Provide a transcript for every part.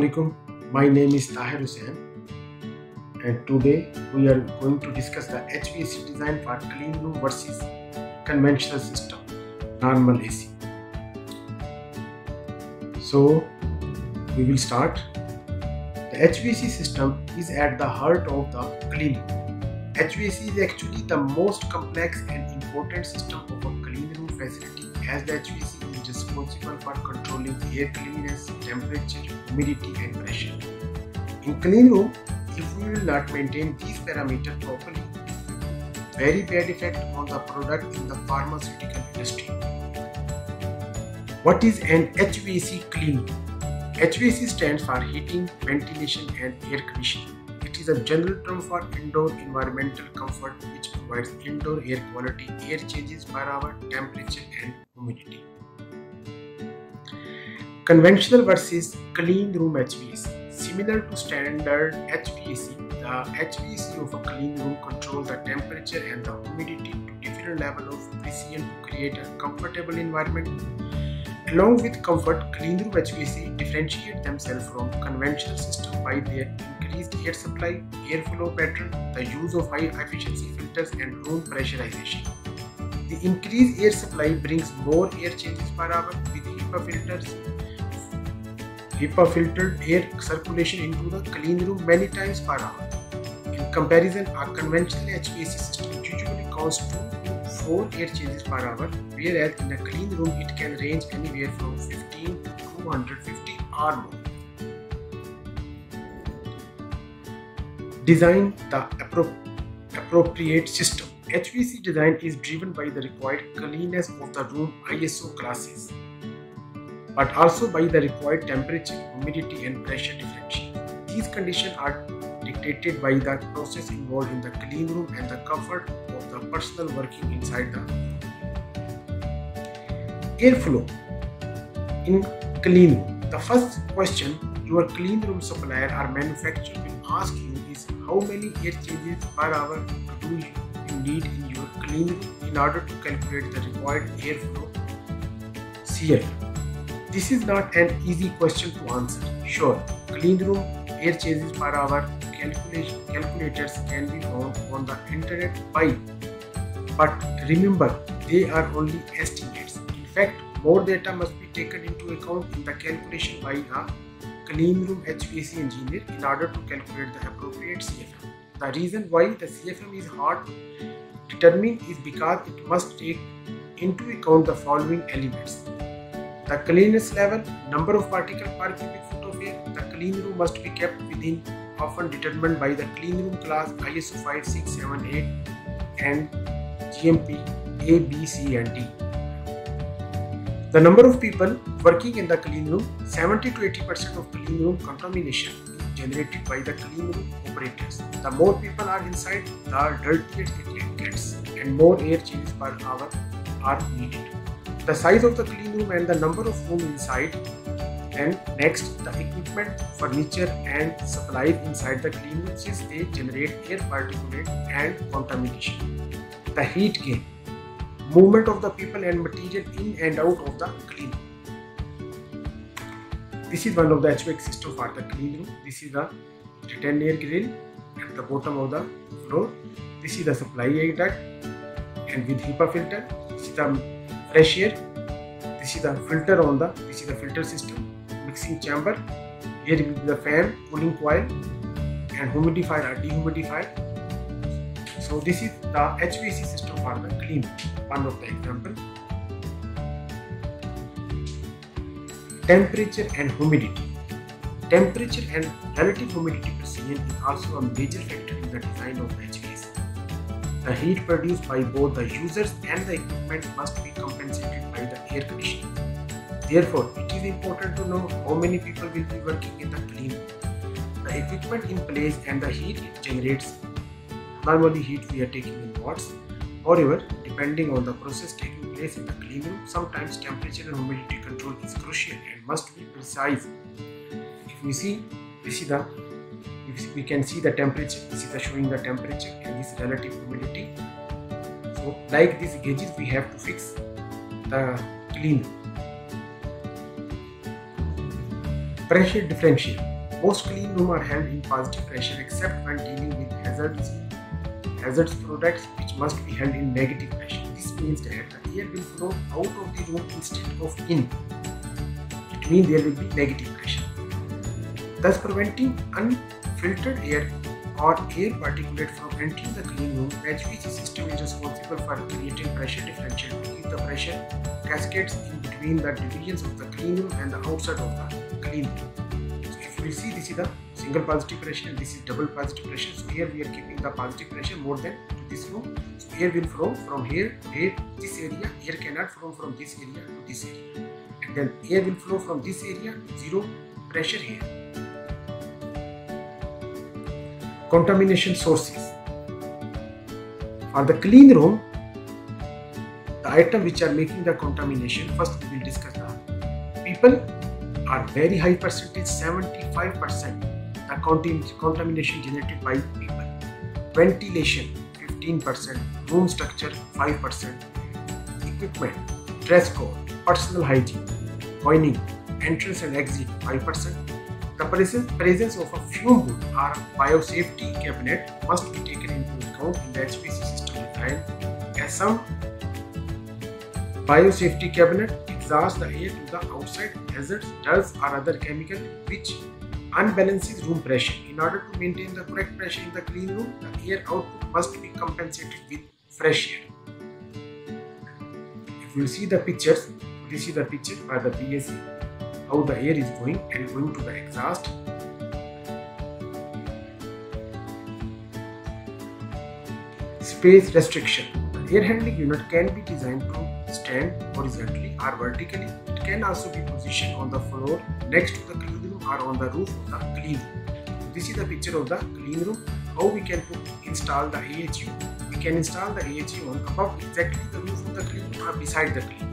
Assalamualaikum. My name is Tahir Hussain, and today we are going to discuss the HVAC design for clean room versus conventional system, normal AC. So we will start. The HVAC system is at the heart of the clean room. HVAC is actually the most complex and important system of a clean room facility, as the HVAC is responsible for controlling air cleanliness, temperature, humidity and pressure. In clean room, if we will not maintain these parameters properly, very bad effect on the product in the pharmaceutical industry. What is an HVAC clean room? HVAC stands for heating, ventilation and air conditioning. It is a general term for indoor environmental comfort which provides indoor air quality, air changes per hour, temperature and humidity. Conventional versus clean room HVAC. Similar to standard HVAC, the HVAC of a clean room controls the temperature and the humidity to different level of precision to create a comfortable environment. Along with comfort, clean room HVAC differentiate themselves from conventional system by their increased air supply, airflow pattern, the use of high efficiency filters and room pressurization. The increased air supply brings more air changes per hour with HEPA filtered air circulation into the clean room many times per hour. In comparison, a conventional HVAC system usually counts 2 to 4 air changes per hour, whereas in a clean room it can range anywhere from 15 to 250 or more. Design the appropriate system. HVAC design is driven by the required cleanliness of the room ISO classes, but also by the required temperature, humidity and pressure differential. These conditions are dictated by the process involved in the clean room and the comfort of the personnel working inside the room. Airflow in clean room. The first question your clean room supplier or manufacturer will ask you is how many air changes per hour do you need in your clean room in order to calculate the required airflow CFM. This is not an easy question to answer. Sure, clean room air changes per hour calculators can be found on the internet, but remember, they are only estimates. In fact, more data must be taken into account in the calculation by a clean room HVAC engineer in order to calculate the appropriate CFM. The reason why the CFM is hard to determine is because it must take into account the following elements: the cleanliness level, number of particles per cubic foot of air. The clean room must be kept within, often determined by the clean room class ISO 5678 and GMP A, B, C and D. The number of people working in the clean room. 70 to 80% of clean room contamination is generated by the clean room operators. The more people are inside, the dirtier it gets and more air changes per hour are needed. The size of the clean room and the number of rooms inside. And next, the equipment, furniture and supplies inside the clean room, since they generate air particulate and contamination. The heat gain, movement of the people and material in and out of the clean room. This is one of the HVAC system for the clean room. This is the return air grill at the bottom of the floor. This is the supply air duct and with HEPA filter. This is the fresh air. This is the filter on the, this is the filter system, mixing chamber. Here will be the fan, cooling coil and humidifier or dehumidifier. So this is the HVAC system for the clean room. One of the example. Temperature and humidity. Temperature and relative humidity precision is also a major factor in the design of the HVAC. The heat produced by both the users and the equipment must be compensated by the air conditioning. Therefore, it is important to know how many people will be working in the clean room, the equipment in place and the heat it generates. Normally heat we are taking in watts. However, depending on the process taking place in the clean room, sometimes temperature and humidity control is crucial and must be precise. If we see, we can see the temperature. This is showing the temperature and this relative humidity. So like these gauges we have to fix the clean room. Pressure differential. Most clean rooms are held in positive pressure except when dealing with hazardous products which must be held in negative pressure. This means that the air will flow out of the room instead of in. It means there will be negative pressure, thus preventing unfiltered air or air particulate from entering the clean room. The HVAC system is responsible for creating pressure differential to keep the pressure cascades in between the divisions of the clean room and the outside of the clean room. So if you will see, this is the single positive pressure and this is double positive pressure. So here we are keeping the positive pressure more than to this room. So air will flow from here to here, this area. Air cannot flow from this area to this area. And then air will flow from this area to zero pressure here. Contamination sources. For the clean room, the items which are making the contamination, first we will discuss that. People are very high percentage, 75%. The contamination generated by people. Ventilation 15%, room structure 5%, equipment, dress code, personal hygiene, coining, entrance and exit 5%. The presence of a fume hood or biosafety cabinet must be taken into account in the HVAC system design, as some biosafety cabinet exhausts the air to the outside hazards, dust or other chemical which unbalances room pressure. In order to maintain the correct pressure in the clean room, the air output must be compensated with fresh air. If you see the pictures, this is the picture by the PSC, how the air is going and going to the exhaust. Space restriction. The air handling unit can be designed to stand horizontally or vertically. It can also be positioned on the floor next to the clean room or on the roof of the clean room. This is the picture of the clean room. How we can install the AHU. We can install the AHU on above exactly the roof of the clean room or beside the clean room.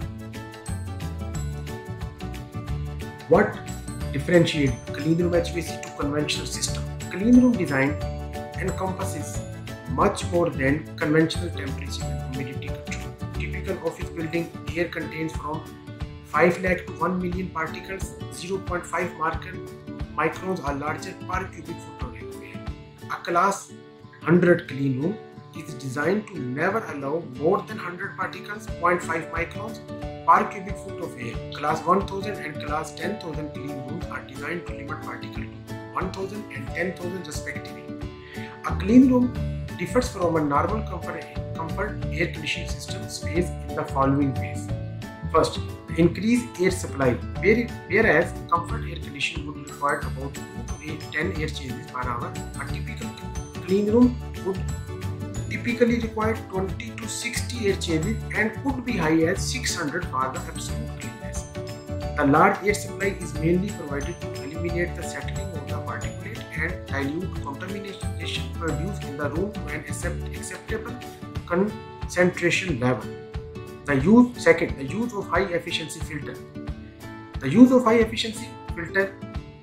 What differentiates clean room HVAC to conventional system? Clean room design encompasses much more than conventional temperature and humidity control. Typical office building air contains from 5 lakh to 1 million particles, 0.5 microns or larger per cubic foot of air. A class 100 clean room is designed to never allow more than 100 particles, 0.5 microns per cubic foot of air. Class 1000 and class 10,000 clean rooms are designed to limit particle to 1000 and 10,000 respectively. A clean room differs from a normal comfort air conditioning system space in the following ways. First, increase air supply. Whereas comfort air conditioning would require about 2 to 10 air changes per hour, a typical clean room would typically require 20 to 60 air changes and could be high as 600 for the absolute cleanness. The large air supply is mainly provided to eliminate the settling of the particulate and dilute contamination produced in the room to an acceptable concentration level. The use of high efficiency filter. The use of high efficiency filter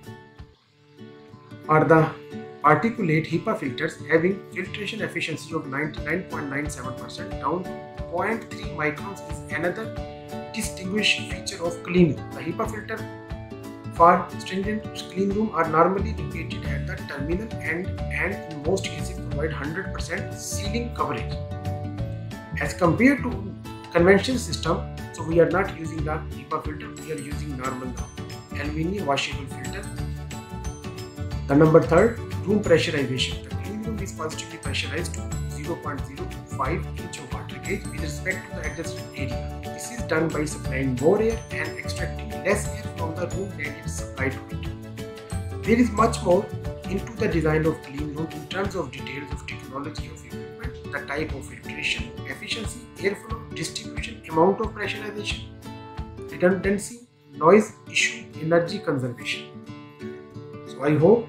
are the particulate HEPA filters having filtration efficiency of 99.97% down to 0.3 microns is another distinguished feature of clean room. The HEPA filter for stringent clean room are normally located at the terminal end and in most cases provide 100% ceiling coverage. As compared to conventional system, so we are not using the HEPA filter, we are using normal aluminium washable filter. The number third, room pressurization. The clean room is positively pressurized to 0.05 inch of water gauge with respect to the adjacent area. This is done by supplying more air and extracting less air from the room than it is supplied to it. There is much more into the design of clean room in terms of details of technology of equipment, the type of filtration, efficiency, airflow, distribution, amount of pressurization, redundancy, noise issue, energy conservation. So I hope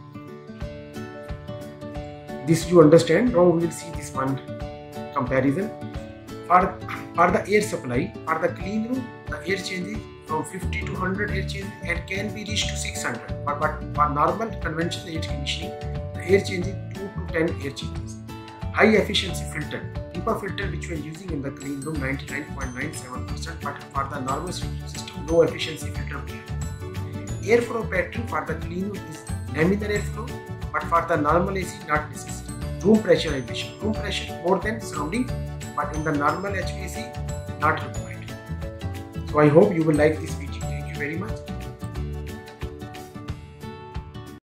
this you understand. Now we will see this one comparison. For the air supply, for the clean room, the air changes from 50 to 100 air changes and can be reached to 600. But for normal conventional air conditioning, the air changes 2 to 10 air changes. High efficiency filter. HEPA filter which we are using in the clean room 99.97%, but for the normal system low efficiency filter. Airflow pattern for the clean room is laminar airflow, but for the normal AC not necessary. Room pressurization. Room pressure more than surrounding, but in the normal HVAC not required. So I hope you will like this video. Thank you very much.